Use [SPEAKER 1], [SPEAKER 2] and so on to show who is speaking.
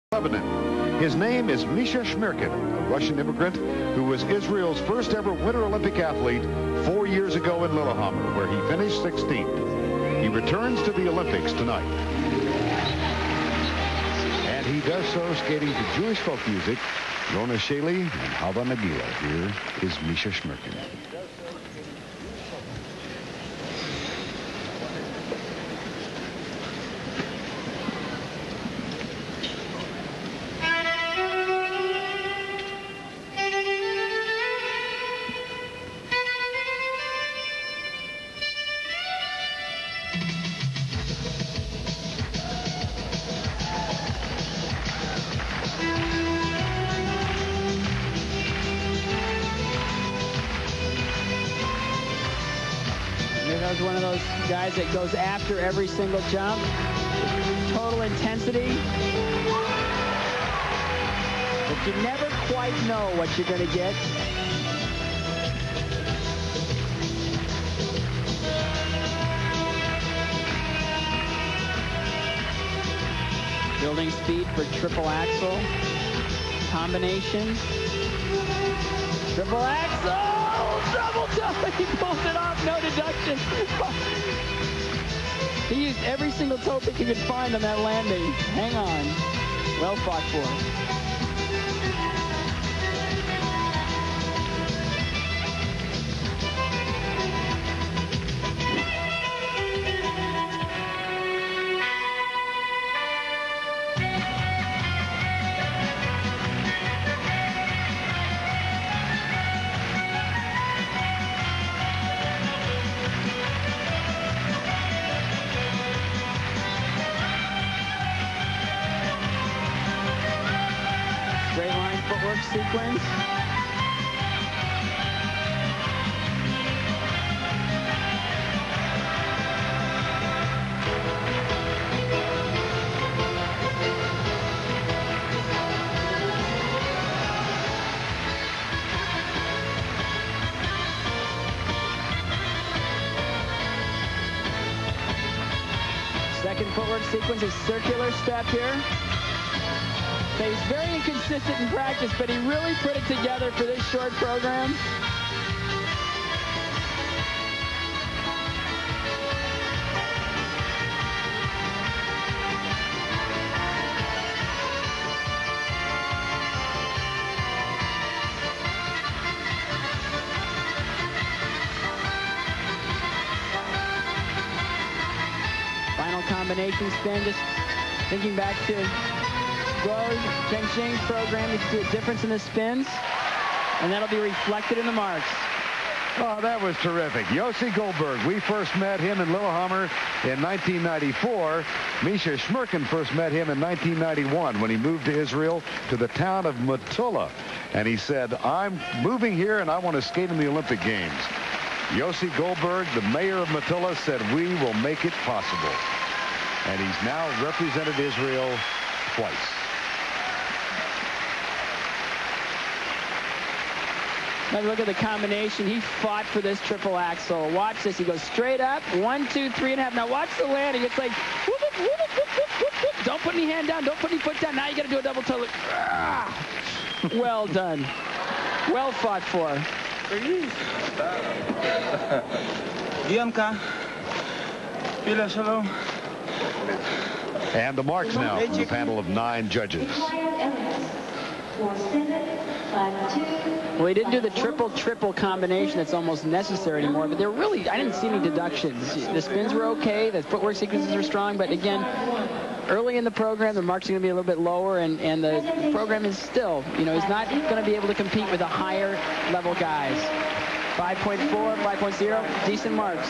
[SPEAKER 1] Lebanon. His name is Misha Shmerkin, a Russian immigrant who was Israel's first ever Winter Olympic athlete 4 years ago in Lillehammer, where he finished 16th. He returns to the Olympics tonight. And he does so skating to Jewish folk music, Rona Sheli and Hava Nagila. Here is Misha Shmerkin.
[SPEAKER 2] He's one of those guys that goes after every single jump. Total intensity. But you never quite know what you're going to get. Building speed for triple axel. Combination. Triple axel! Double jump! He pulls it off, no deduction. He used every single toe pick he could find on that landing. Hang on. Well fought for. Straight line footwork sequence. Second footwork sequence is circular step here. He's very inconsistent in practice, but he really put it together for this short program. Final combination spin, just thinking back to Cheng's program, you can see a difference in the spins, and that'll be reflected in the marks.
[SPEAKER 1] Oh, that was terrific. Yossi Goldberg, we first met him in Lillehammer in 1994. Misha Shmerkin first met him in 1991 when he moved to Israel to the town of Metula. And he said, I'm moving here and I want to skate in the Olympic Games. Yossi Goldberg, the mayor of Metula, said, we will make it possible. And he's now represented Israel twice.
[SPEAKER 2] Now look at the combination. He fought for this triple axel. Watch this. He goes straight up. 1, 2, 3.5. Now watch the landing. It's like, whoop, whoop, whoop, whoop, whoop, whoop, whoop. Don't put any hand down. Don't put any foot down. Now you got to do a double toe. Well done. Well fought for.
[SPEAKER 1] And the marks now from the panel of 9 judges.
[SPEAKER 2] Well, he didn't do the triple combination that's almost necessary anymore, but they're really, I didn't see any deductions. The spins were okay, the footwork sequences were strong, but again, early in the program, the marks are going to be a little bit lower, and the program is still, he's not going to be able to compete with the higher level guys. 5.4, 5.0, decent marks.